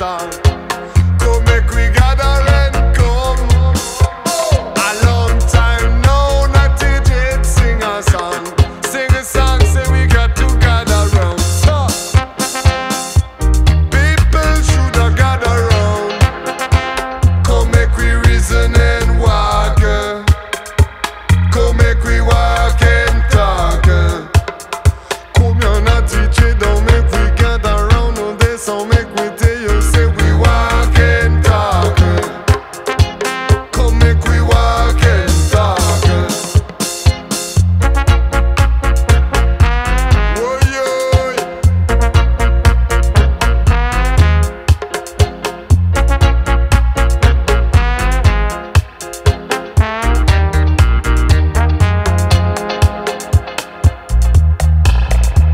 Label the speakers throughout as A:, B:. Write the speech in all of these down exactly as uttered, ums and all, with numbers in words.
A: song. Come make we gather and come. A long time now, not T J sing a song. Sing a song, say we got to gather round. So, people should have gather round. Come make we reason and walk. Come make we walk and talk. Come here, not T J, don't make we gather round. No, this don't make we tell you, say we walk and talk. Come make we walk and talk. Oh, yeah.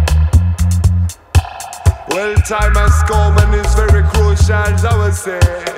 A: Well, time has come and it's very crucial, I would say.